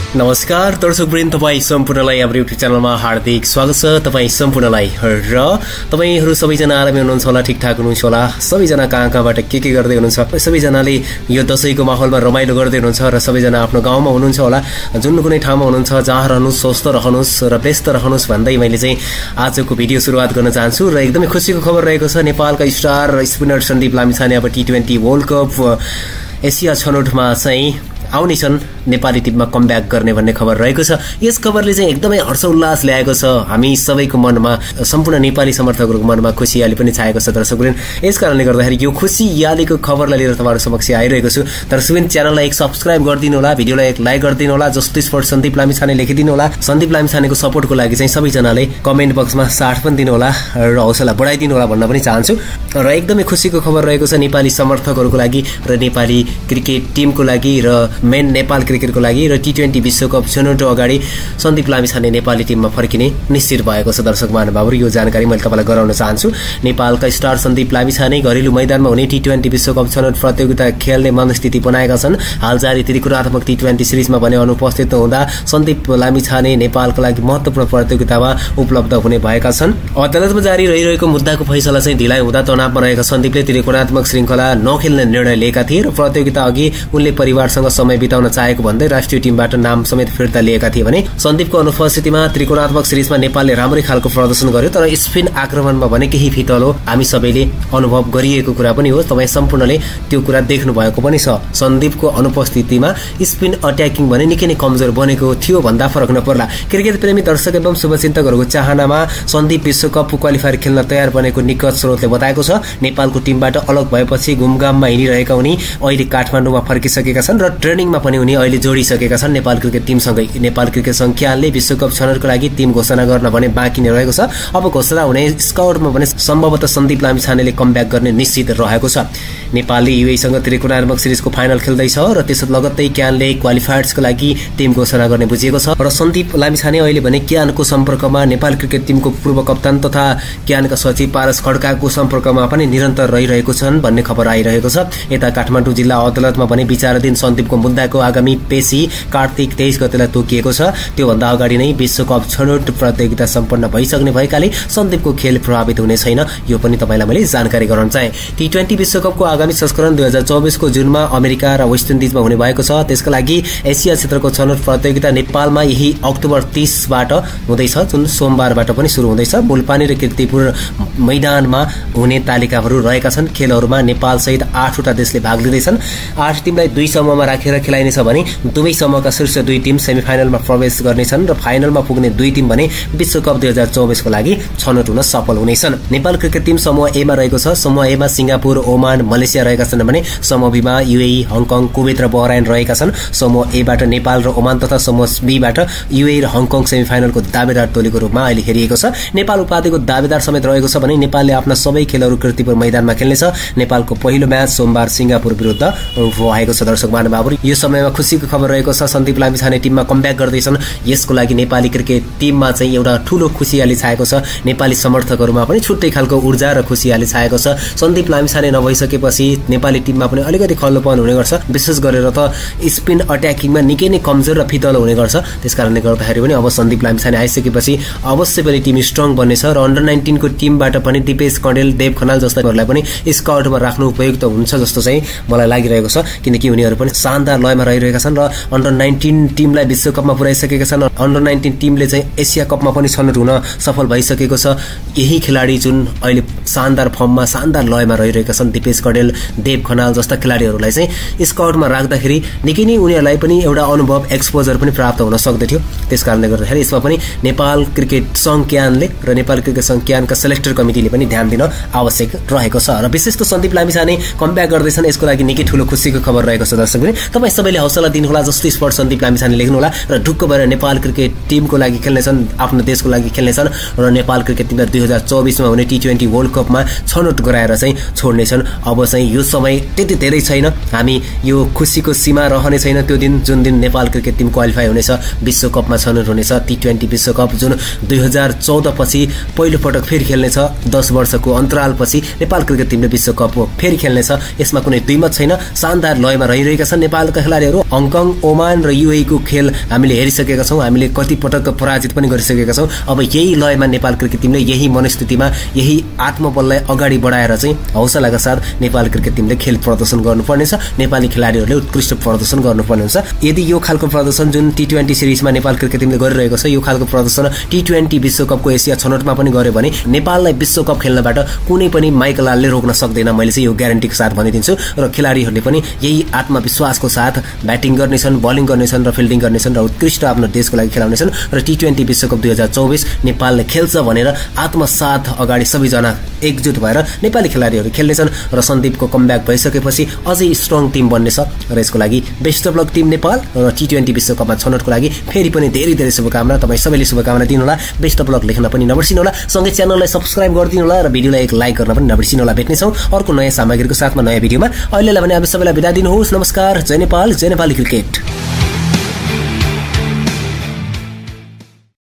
नमस्कार दर्शकवृन्द, तपाईँ सम्पूर्णलाई हाम्रो युट्युब च्यानलमा हार्दिक स्वागत छ। तपाईँ सम्पूर्णलाई र तपाईहरू सबैजना आरामै हुनुहुन्छ होला, ठिकठाक हुनुहुन्छ होला। सबैजना कहाँ कहाँबाट के गर्दै हुनुहुन्छ, सबैजनाले यो दशैंको माहौलमा रमाइलो गर्दै हुनुहुन्छ र सबैजना आफ्नो गाउँमा हुनुहुन्छ होला। जुन कुनै ठाउँमा हुनुहुन्छ, जहाँ रहनुहोस्, स्वस्थ रहनुहोस् र व्यस्त रहनुहोस् भन्दै मैले चाहिँ आजको भिडियो सुरुवात गर्न चाहन्छु। र एकदमै खुसीको खबर रहेको छ, नेपालका स्टार स्पिनर सन्दीप लामिछाने अब T20 वर्ल्ड कप एसिया छनौटमा चाहिँ आउनेछन्, नेपाली टिममा कमब्याक गर्ने भन्ने खबर रहेको छ। यस खबरले चाहिँ एकदमै हर्षोल्लास ल्याएको छ, हामी सबैको मनमा, सम्पूर्ण नेपाली समर्थकहरूको मनमा खुसियाली पनि छाएको छ दर्शकवृन्द। यसकारणले गर्दाखेरि यो खुसियालीको खबरलाई लिएर तपाईहरु समक्ष आइरहेको छु। दर्शकवृन्द, च्यानललाई एक सब्स्क्राइब गरिदिनु होला, भिडियोलाई एक लाइक गरिदिनु होला, जस्तो स्पोर्ट सन्दीप लामिछाने लेखिदिनु होला। सन्दीप लामिछानेको सपोर्टको लागि चाहिँ सबैजनाले कमेन्ट बक्समा साथ पनि दिनु होला र हौसला बढाइदिनु होला भन्न पनि चाहन्छु। र एकदमै खुसीको खबर रहेको छ नेपाली समर्थकहरूको लागि र नेपाली क्रिकेट टिमको लागि र मेन नेपाल क्रिकेटको लागि। र T20 विश्वकप छनौट अगाडि सन्दीप लामिछाने नेपाली टिममा फर्किने निश्चित भएको छ। दर्शक महानुभावहरु, यो जानकारी मैले तपाईलाई गराउन चाहन्छु। नेपालका स्टार सन्दीप लामिछाने घरेलु मैदानमा हुने T20 विश्वकप छनौट प्रतियोगिता खेल्ने मनस्थिति बनाएका छन्। हाल जारी त्रिकोणात्मक T20 सिरिजमा भने अनुपस्थित हुँदा सन्दीप लामिछाने नेपालको लागि महत्त्वपूर्ण प्रतियोगितामा उपलब्ध हुने भएका छन्। अदालतमा जारी रहिरहेको मुद्दाको फैसला चाहिँ ढिलाइ हुँदा तनावमा रहेका सन्दीपले त्रिकोणात्मक श्रृंखला नखेल्ने निर्णय लिएका थिए र प्रतियोगिता अघि उनले परिवारसँग समय बिताउन चाहेको भन्दै राष्ट्रिय टिमबाट नाम समेत फिर्ता लिएका थिए भने सन्दीपको अनुपस्थितिमा त्रिकोणात्मक सिरिजमा नेपालले राम्रै खालको प्रदर्शन गर्यो, तर स्पिन आक्रमणमा भने केही फितलो हामी सबैले अनुभव गरिएको कुरा पनि हो। तपाईँ सम्पूर्णले त्यो कुरा देख्नु भएको पनि छ। सन्दीपको अनुपस्थितिमा स्पिन अट्याकिङ भने निकै नै कमजोर बनेको थियो भन्दा फरक नपर्ला। क्रिकेट प्रेमी दर्शक एवं शुभचिन्तकहरूको चाहनामा सन्दीप विश्वकप क्वालिफायर खेल्न तयार बनेको निकट स्रोतले बताएको छ। नेपालको टिमबाट अलग भएपछि घुमघाममा हिँडिरहेका उनी अहिले काठमाडौँमा फर्किसकेका छन् र ट्रेनिङमा पनि उनी अहिले जोडिसकेका छन् नेपाल क्रिकेट टिमसँगै। नेपाल क्रिकेट संघले विश्वकप छनौटको लागि टिम घोषणा गर्न भने बाँकी नै रहेको छ। अब घोषणा हुने स्काउटमा भने सम्भवतः सन्दीप लामिछानेले कमब्याक गर्ने निश्चित रहेको छ। नेपालले युएईसँग त्रिकोणात्मक सिरिजको फाइनल खेल्दैछ र त्यस लगत्तै क्यानले क्वालिफायर्सको लागि टिम घोषणा गर्ने बुझिएको छ। र सन्दीप लामिछाने अहिले भने क्यानको सम्पर्कमा, नेपाल क्रिकेट टिमको पूर्व कप्तान तथा क्यानका सचिव पारस खड्काको सम्पर्कमा पनि निरन्तर रहिरहेको छन् भन्ने खबर आइरहेको छ। यता काठमाडौँ जिल्ला अदालतमा भने विचाराधीन सन्दीपको मुद्दाको आगामी पेशी कार्तिक 23 गतेलाई तोकिएको छ। त्योभन्दा अगाडि नै विश्वकप छनौट प्रतियोगिता सम्पन्न भइसक्ने भएकाले सन्दीपको खेल प्रभावित हुने छैन, यो पनि तपाईलाई मैले जानकारी गराउन चाहे। T20 विश्वकपको आगामी संस्करण 2024 को जुनमा अमेरिका र वेस्ट इन्डिजमा हुने भएको छ। त्यसका लागि एसिया क्षेत्रको छनौट प्रतियोगिता नेपालमा यही अक्टोबर 30 बाट हुँदैछ, जुन सोमबारबाट पनि सुरु हुँदैछ। मुलपानी र कीर्तिपुर मैदानमा हुने तालिकाहरू रहेका छन्। खेलहरूमा नेपाल सहित 8 वटा देशले भाग लिँदैछन्। 8 टिमलाई 2 समूहमा राखेर खेलाइनेछ भने दुवै समूहका शीर्ष 2 टिम सेमिफाइनलमा प्रवेश गर्नेछन् र फाइनलमा पुग्ने 2 टिम भने विश्वकप 2024 को लागि छनौट हुन सफल हुनेछन्। नेपाल क्रिकेट टिम समूह ए मा रहेको छ। समूह ए मा सिंगापुर, ओमान, मलेसिया रहेका छन् भने समूह बी मा युएई, हङकङ, कुवेत र बहराइन रहेका छन्। समूह ए बाट नेपाल र ओमान तथा समूह बी बाट युएई र हङकङ सेमिफाइनलको दावेदार टोलीको रूपमा अहिले हेरिएको छ। नेपाल उपाधिको दावेदार समेत रहेको छ भने नेपालले आफ्ना सबै खेलहरू कीर्तिपुर मैदानमा खेल्नेछ। नेपालको पहिलो म्याच सोमबार सिंगापुर विरुद्ध भएको छ। दर्शक महानुभावहरु, यो समयमा खुसीको खबर रहेको छ, सन्दीप लामिछाने टिममा कमब्याक गर्दैछन्। यसको लागि नेपाली क्रिकेट टिममा चाहिँ एउटा ठूलो खुसियाली छाएको छ। नेपाली समर्थकहरूमा पनि छुट्टै खालको ऊर्जा र खुसियाली छाएको छ। सन्दीप लामिछाने नभइसकेपछि नेपाली टिममा पनि अलिकति खल्लोपन हुने गर्छ, विशेष गरेर त स्पिन अट्याकिङमा निकै नै कमजोर र फितलो हुने गर्छ। त्यसकारणले गर्दाखेरि पनि अब सन्दीप लामिछाने आइसकेपछि अवश्य पनि टिम स्ट्रङ बन्नेछ र अन्डर 19 को टिमबाट पनि दिपेश कण्डेल, देव खनाल जस्ताहरूलाई पनि स्काउटमा राख्नु उपयुक्त हुन्छ जस्तो चाहिँ मलाई लागिरहेको छ, किनकि उनीहरू पनि शानदार लयमा रहिरहेका छन् र अन्डर 19 टिमलाई विश्वकपमा पुर्याइसकेका छन्। अन्डर 19 टिमले चाहिँ एसिया कपमा पनि छनौट हुन सफल भइसकेको छ। यही खेलाडी जुन अहिले शानदार फर्ममा, शानदार लयमा रहिरहेका छन्, दिपेश कण्डेल, देव खनाल जस्ता खेलाडीहरूलाई चाहिँ स्काउटमा राख्दाखेरि निकै नै उनीहरूलाई पनि एउटा अनुभव, एक्सपोजर पनि प्राप्त हुन सक्दथ्यो। त्यसकारणले गर्दाखेरि यसमा पनि नेपाल क्रिकेट संघ क्यानले र नेपाल क्रिकेट संघ क्यानका सेलेक्टर कमिटीले पनि ध्यान दिन आवश्यक रहेको छ। र विशेष त सन्दीप लामिछाने कमब्याक गर्दैछन्, यसको लागि निकै ठूलो खुसीको खबर रहेको छ। दर्शक पनि तपाईँ सबैले हौसला दिनुहोला, जस्तो स्पोर्ट सन्दीप लामिछाने लेख्नुहोला र ढुक्क भएर नेपाल क्रिकेट टिमको लागि खेल्नेछन्, आफ्नो देशको लागि खेल्नेछन् र नेपाल क्रिकेट टिमलाई 2024 मा हुने T20 वर्ल्ड कपमा छनौट गराएर चाहिँ छोड्नेछन्। अब चाहिँ चाहिँ यो समय त्यति धेरै छैन। हामी यो खुसीको सीमा रहने छैन त्यो दिन जुन दिन नेपाल क्रिकेट टिम क्वालिफाई हुनेछ, विश्वकपमा छनौट हुनेछ। T20 विश्वकप जुन 2014 पछि पहिलो पटक फेरि खेल्नेछ। 10 वर्षको अन्तरालपछि नेपाल क्रिकेट टिमले विश्वकप फेरि खेल्नेछ। यसमा कुनै दुईमत छैन। शानदार लयमा रहिरहेका छन् नेपालका खेलाडीहरू। हङकङ, ओमान र UAE को खेल हामीले हेरिसकेका छौँ। हामीले कति पटक पराजित पनि गरिसकेका छौँ। अब यही लयमा नेपाल क्रिकेट टिमले, यही मनस्थितिमा, यही आत्मबललाई अगाडि बढाएर चाहिँ हौसलाका साथ नेपाल क्रिकेट टिमले खेल प्रदर्शन गर्नुपर्नेछ। नेपाली खेलाडीहरूले उत्कृष्ट प्रदर्शन गर्नुपर्ने हुन्छ। यदि यो खालको प्रदर्शन जुन T20 सिरिजमा नेपाल क्रिकेट टिमले गरिरहेको छ, यो खालको प्रदर्शन T20 विश्वकपको एसिया छनौटमा पनि गर्यो भने नेपाललाई विश्वकप खेल्नबाट कुनै पनि माइकलालले रोक्न सक्दैन। मैले चाहिँ यो ग्यारेन्टीको साथ भनिदिन्छु। र खेलाडीहरूले पनि यही आत्मविश्वासको साथ ब्याटिङ गर्नेछन्, बलिङ गर्नेछन् र फिल्डिङ गर्नेछन् र उत्कृष्ट आफ्नो देशको लागि खेलाउनेछन्। र T20 विश्वकप 2024 नेपालले खेल्छ भनेर आत्मसाथ अगाडि सबैजना एकजुट भएर नेपाली खेलाडीहरू खेल्नेछन्। र सन्दीपको कमब्याक भइसकेपछि अझै स्ट्रङ टिम बन्नेछ। र यसको लागि best of luck team Nepal. र T20 विश्वकपमा छनौटको लागि फेरि पनि धेरै धेरै शुभकामना। तपाईँ सबैले शुभकामना दिनुहोला। बेस्ट अफ लक लेख्न पनि नबिर्सिनुहोला। सँगै च्यानललाई सब्स्क्राइब गरिदिनुहोला र भिडियोलाई एक लाइक गर्न पनि नबिर्सिनुहोला। भेट्नेछौँ अर्को नयाँ सामग्रीको साथमा नयाँ भिडियोमा। अहिलेलाई भने हामी सबैलाई बिदा दिनुहोस्। नमस्कार। जय नेपाल, जय नेपाली क्रिकेट।